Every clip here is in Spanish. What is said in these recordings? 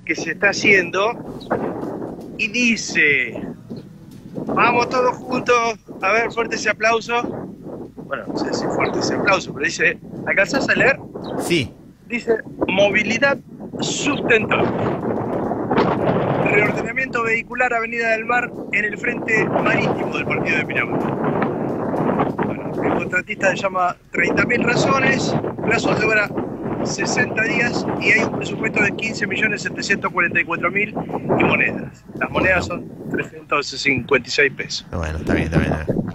que se está haciendo y dice, vamos todos juntos, a ver, fuerte ese aplauso. Bueno, no sé si fuerte ese aplauso, pero dice, ¿alcanzás a leer? Sí. Dice, movilidad sustentable. Reordenamiento vehicular Avenida del Mar en el frente marítimo del partido de Pinamar. Bueno, el contratista le llama 30.000 razones, plazo de obra 60 días y hay un presupuesto de 15.744.000 y monedas. Las monedas son 356 pesos. Bueno, está bien, está bien.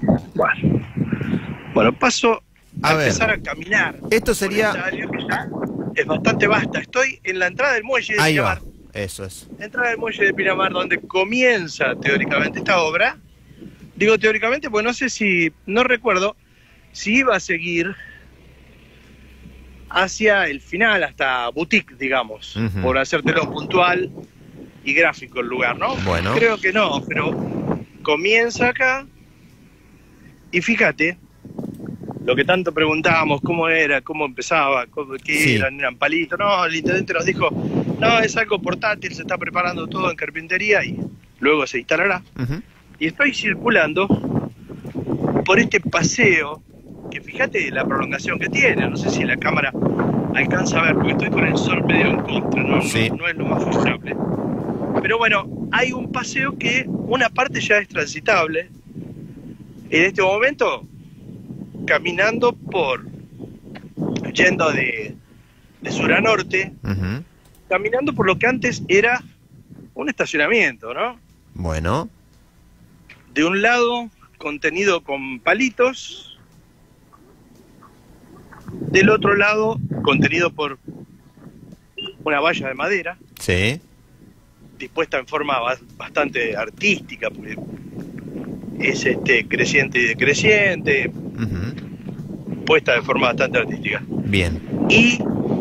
Bueno, paso a ver. empezar a caminar. Esto sería... Por esta área que ya es bastante vasta. Estoy en la entrada del muelle de Ahí Pinamar. va, eso es. Entrada del muelle de Pinamar, donde comienza teóricamente esta obra. Digo teóricamente porque no sé si, no recuerdo si iba a seguir hacia el final, hasta boutique, digamos, por hacértelo puntual y gráfico el lugar, ¿no? Bueno. Creo que no, pero comienza acá y fíjate lo que tanto preguntábamos, cómo era, cómo empezaba, qué eran palitos. No, el intendente nos dijo, no, es algo portátil, se está preparando todo en carpintería y luego se instalará. Y estoy circulando por este paseo, que fíjate la prolongación que tiene, no sé si la cámara alcanza a ver, porque estoy con el sol medio en contra, no es lo más favorable. Pero bueno, hay un paseo que una parte ya es transitable. En este momento, caminando yendo de sur a norte, caminando por lo que antes era un estacionamiento, ¿no? Bueno. De un lado, contenido con palitos. Del otro lado, contenido por una valla de madera. Sí. Dispuesta en forma bastante artística, porque es creciente y decreciente. Puesta de forma bastante artística. Bien. Y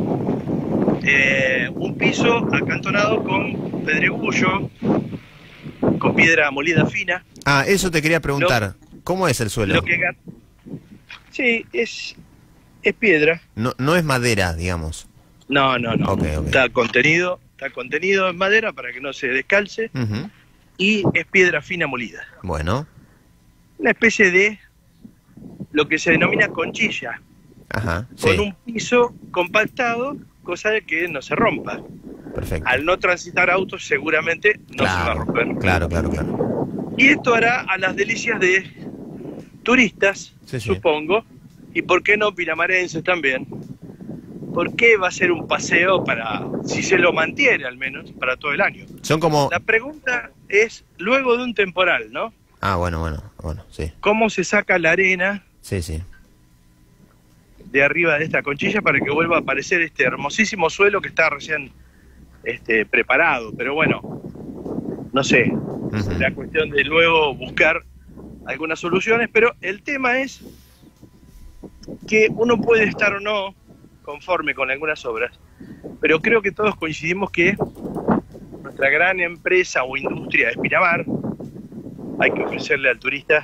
un piso acantonado con pedregullo, con piedra molida fina. Ah, eso te quería preguntar. ¿Cómo es el suelo? Sí, es piedra. No es madera, digamos. No. Okay. Está contenido en madera para que no se descalce. Y es piedra fina molida. Bueno. Una especie de lo que se denomina conchilla. Con un piso compactado, cosa de que no se rompa. Perfecto. Al no transitar autos seguramente no se va a romper. Claro. Y esto hará a las delicias de turistas, supongo, y por qué no pinamarenses también. ¿Por qué va a ser un paseo para, si se lo mantiene al menos, para todo el año? Son como... La pregunta es, luego de un temporal, ¿no? Ah, bueno, sí. ¿Cómo se saca la arena? Sí. De arriba de esta conchilla para que vuelva a aparecer este hermosísimo suelo que está recién preparado? Pero bueno, no sé, será cuestión de luego buscar algunas soluciones, pero el tema es que uno puede estar o no conforme con algunas obras, pero creo que todos coincidimos que nuestra gran empresa o industria es Pinamar. Hay que ofrecerle al turista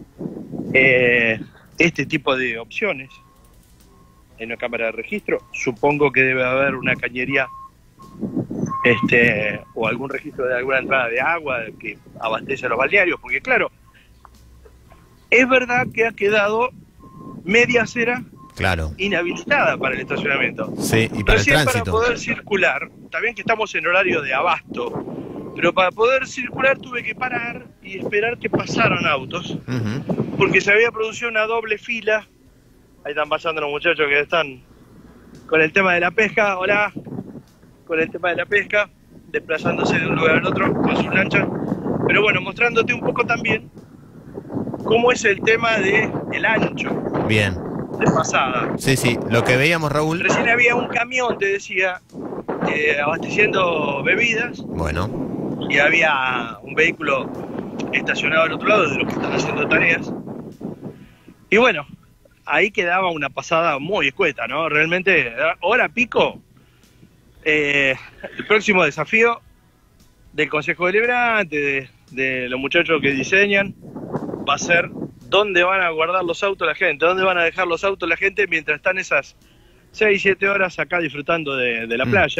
este tipo de opciones en una cámara de registro. Supongo que debe haber una cañería o algún registro de alguna entrada de agua que abastece a los balnearios, porque claro, es verdad que ha quedado media acera inhabilitada para el estacionamiento. Sí, y para el tránsito. Para poder circular, está bien que estamos en horario de abasto, pero para poder circular tuve que parar y esperar que pasaran autos, porque se había producido una doble fila. Ahí están pasando los muchachos que están con el tema de la pesca, con el tema de la pesca, desplazándose de un lugar al otro con sus lanchas. Pero bueno, mostrándote un poco también cómo es el tema del ancho. Bien. De pasada. Sí, lo que veíamos, Raúl. Recién había un camión, te decía, abasteciendo bebidas. Bueno. Y había un vehículo estacionado al otro lado de los que están haciendo tareas. Y bueno, ahí quedaba una pasada muy escueta, ¿no? Realmente, hora pico, el próximo desafío del Consejo Deliberante, de los muchachos que diseñan, va a ser dónde van a guardar los autos la gente, dónde van a dejar los autos la gente mientras están esas 6-7 horas acá disfrutando de la playa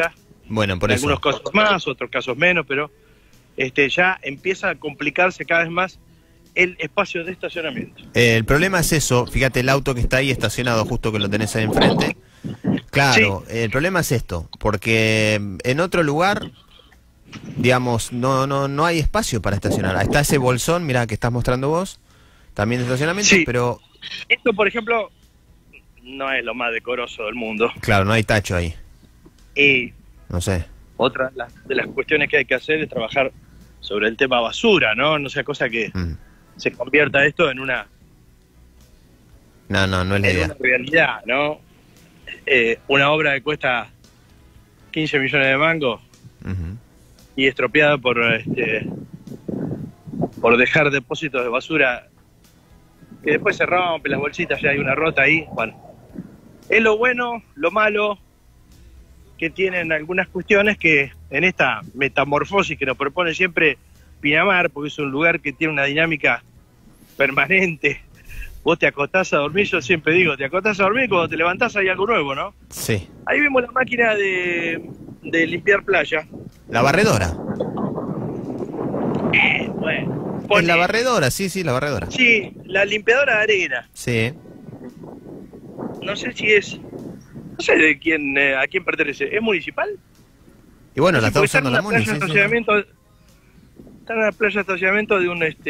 Bueno, por en eso. algunos casos más, otros casos menos, pero ya empieza a complicarse cada vez más el espacio de estacionamiento. El problema es eso, fíjate el auto que está ahí estacionado justo que lo tenés ahí enfrente. Claro, Sí. el problema es esto, porque en otro lugar, digamos, no hay espacio para estacionar. Ahí está ese bolsón, mirá, que estás mostrando vos, también de estacionamiento, Sí. pero Esto, por ejemplo, no es lo más decoroso del mundo. claro, no hay tacho ahí, Y no sé. otra de las cuestiones que hay que hacer es trabajar sobre el tema basura, ¿no? No sea cosa que Mm. se convierta esto en una, No es la en idea. una realidad, ¿no? Una obra que cuesta 15 millones de mangos Ujú. y estropeada por dejar depósitos de basura que después se rompen las bolsitas, ya hay una rota ahí. Bueno, es lo bueno, lo malo que tienen algunas cuestiones que en esta metamorfosis que nos propone siempre Pinamar, porque es un lugar que tiene una dinámica permanente. Vos te acostás a dormir, yo siempre digo, te acostás a dormir y cuando te levantás hay algo nuevo, ¿no? Sí. Ahí vemos la máquina de limpiar playa. La barredora. Bueno, Es la barredora, sí, la barredora. Sí, la limpiadora de arena. Sí. No sé si es... No sé de quién, a quién pertenece. ¿Es municipal? Y bueno, No la sé, está porque usando la en una MUNI, playa de sí, sí. estacionamiento. Está en una playa de estacionamiento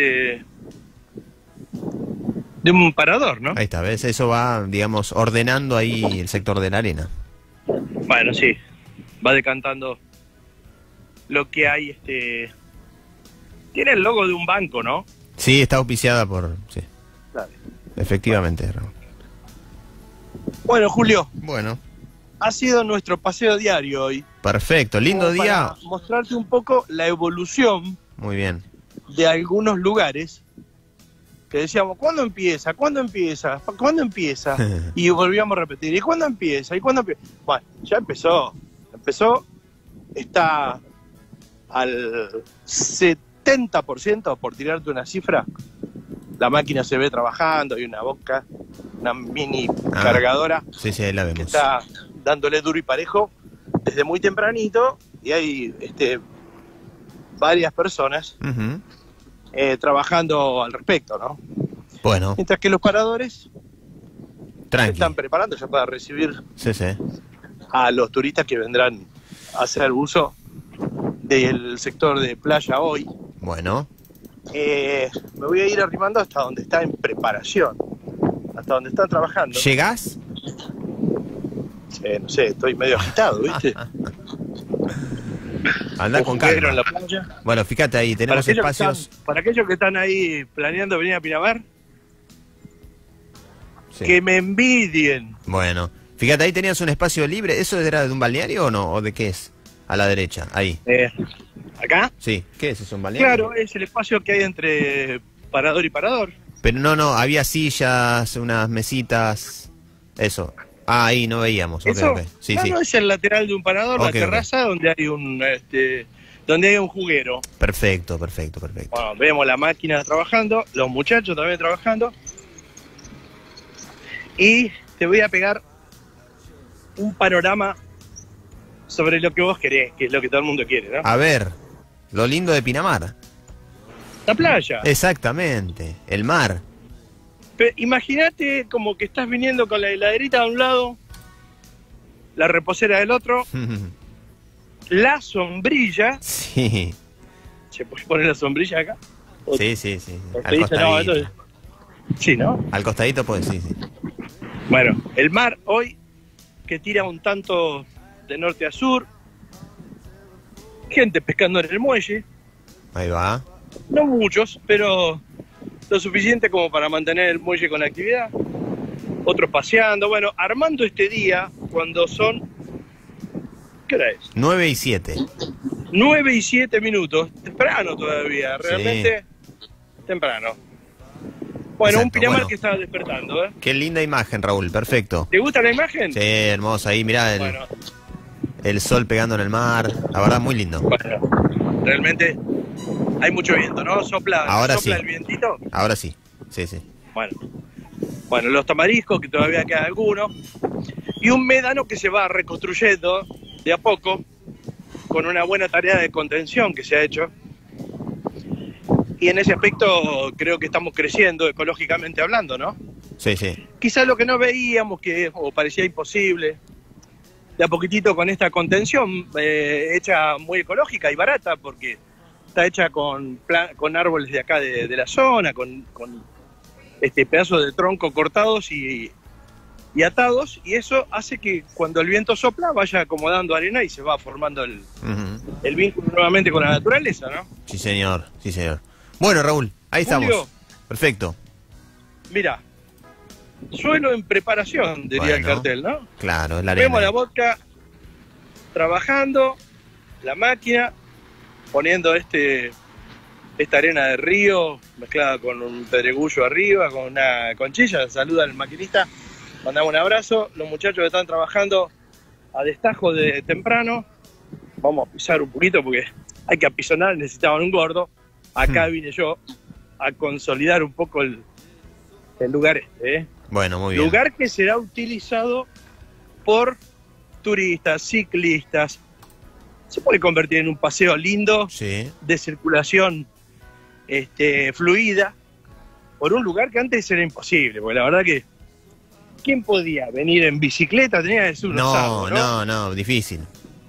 de un parador, ¿no? Ahí está, ¿ves? Eso va, digamos, ordenando ahí el sector de la arena. Bueno, sí. Va decantando lo que hay, Tiene el logo de un banco, ¿no? Sí, está auspiciada por... Sí, Claro. efectivamente, Raúl. Bueno, Julio, Bueno, ha sido nuestro paseo diario hoy. perfecto, lindo Como día. para mostrarte un poco la evolución Muy bien. de algunos lugares que decíamos, ¿cuándo empieza? ¿Cuándo empieza? ¿Cuándo empieza? Y volvíamos a repetir, ¿y cuándo empieza? ¿Y cuándo empieza? Bueno, ya empezó. Empezó, está al 70%, por tirarte una cifra. La máquina se ve trabajando, hay una boca, una mini cargadora Sí, ahí la que vemos. está dándole duro y parejo desde muy tempranito, y hay varias personas Ujú. trabajando al respecto, ¿no? Bueno, Mientras que los paradores se tranqui. están preparando ya para recibir Sí. a los turistas que vendrán a hacer uso del sector de playa hoy. Bueno, Me voy a ir arrimando hasta donde está en preparación, hasta donde está trabajando. ¿llegás? No sé, estoy medio agitado, ¿viste? Andá Un con juguero en calma. la playa. Bueno, fíjate ahí, tenemos espacios. Para aquellos que están ahí planeando venir a Pinamar, Sí. que me envidien. Bueno, fíjate, ahí tenías un espacio libre. ¿Eso era de un balneario o no? ¿O de qué es? A la derecha, ahí. ¿Acá? Sí, ¿qué es? ¿Es un balneario? Claro, es el espacio que hay entre parador y parador. Pero no, había sillas, unas mesitas, eso. Ah, ahí no veíamos. Ok, ¿Eso? ok. Sí, no, sí. no, es el lateral de un parador, Ok, la ok. terraza donde hay un juguero. Perfecto. Bueno, vemos la máquina trabajando, los muchachos también trabajando. Y te voy a pegar un panorama sobre lo que vos querés, que es lo que todo el mundo quiere, ¿no? A ver, lo lindo de Pinamar. La playa. Exactamente, el mar. Imagínate como que estás viniendo con la heladerita de un lado, la reposera del otro, la sombrilla. Sí, ¿Se puede poner la sombrilla acá? ¿O sí. te Al dice, no, costadito. entonces- Sí, ¿no? Al costadito, pues sí. Bueno, el mar hoy que tira un tanto de norte a sur, gente pescando en el muelle, Ahí va. no muchos, pero lo suficiente como para mantener el muelle con actividad, otros paseando, bueno, armando este día cuando son, ¿qué hora es? 9 y 7. 9 y 7 minutos, temprano todavía, realmente temprano. Bueno, un Exacto, Pinamar bueno. que está despertando, ¿eh? Qué linda imagen, Raúl, perfecto. ¿Te gusta la imagen? Sí, hermoso. Ahí, mirá Bueno, el sol pegando en el mar. La verdad, muy lindo. bueno, realmente hay mucho viento, ¿no? Sopla Ahora sí. el vientito. Ahora sí. Sí. Bueno, los tamariscos, que todavía quedan algunos, y un médano que se va reconstruyendo de a poco, con una buena tarea de contención que se ha hecho. Y en ese aspecto creo que estamos creciendo ecológicamente hablando, ¿no? Sí, sí. Quizás lo que no veíamos, o parecía imposible, de a poquitito con esta contención hecha muy ecológica y barata, porque está hecha con árboles de acá de la zona, con pedazos de tronco cortados y atados, y eso hace que cuando el viento sopla vaya acomodando arena y se va formando el vínculo nuevamente con la naturaleza, ¿no? Sí, señor, sí, señor. Bueno, Raúl, ahí Julio, estamos. Perfecto. Mira, suelo en preparación, diría el cartel, ¿no? Claro, es la arena. Vemos la vodka trabajando, la máquina, poniendo esta arena de río mezclada con un pedregullo arriba, con una conchilla. Saluda al maquinista, mandamos un abrazo. Los muchachos están trabajando a destajo de temprano. Vamos a pisar un poquito porque hay que apisonar, necesitaban un gordo. Acá vine yo a consolidar un poco el lugar Bueno, muy bien. Lugar que será utilizado por turistas, ciclistas. Se puede convertir en un paseo lindo, sí, de circulación fluida, por un lugar que antes era imposible, porque la verdad que ¿quién podía venir en bicicleta? Tenía que ser un osado, ¿no? No, difícil.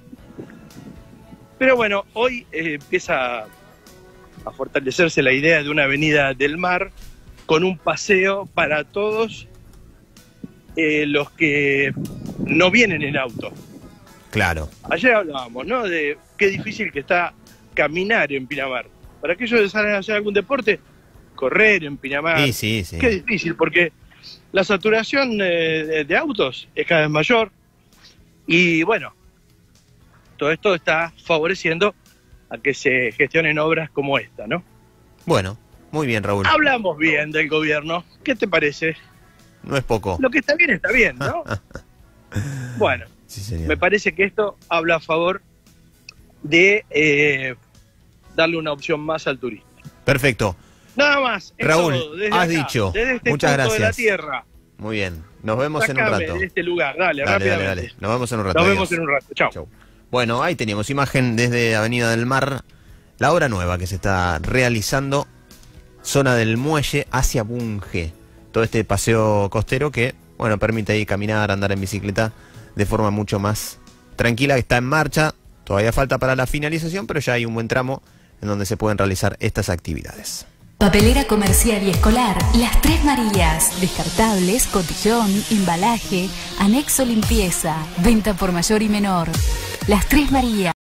Pero bueno, hoy empieza a fortalecerse la idea de una avenida del mar con un paseo para todos los que no vienen en auto. Claro. Ayer hablábamos, ¿no? De qué difícil que está caminar en Pinamar. Para aquellos que salen a hacer algún deporte, correr en Pinamar. Sí. Qué difícil, porque la saturación de autos es cada vez mayor. Y bueno, todo esto está favoreciendo a que se gestionen obras como esta, ¿no? Bueno, muy bien, Raúl. Hablamos bien del gobierno. ¿Qué te parece? No es poco. Lo que está bien, ¿no? Bueno, sí, señor. Me parece que esto habla a favor de darle una opción más al turista. Perfecto. Nada más. Raúl, todo, desde has acá, dicho. desde este Muchas punto gracias. de la tierra. Muy bien. Nos vemos en un Sácame rato. de este lugar. Dale, rápidamente. Dale. Nos vemos en un rato. Nos Adiós. vemos en un rato. Chao. Chau. Bueno, ahí teníamos imagen desde Avenida del Mar, la obra nueva que se está realizando, zona del muelle hacia Bunge. Todo este paseo costero que, bueno, permite ahí caminar, andar en bicicleta de forma mucho más tranquila, que está en marcha. Todavía falta para la finalización, pero ya hay un buen tramo en donde se pueden realizar estas actividades. Papelera comercial y escolar, Las Tres Marías. Descartables, cotillón, embalaje, anexo limpieza, venta por mayor y menor. Las Tres Marías.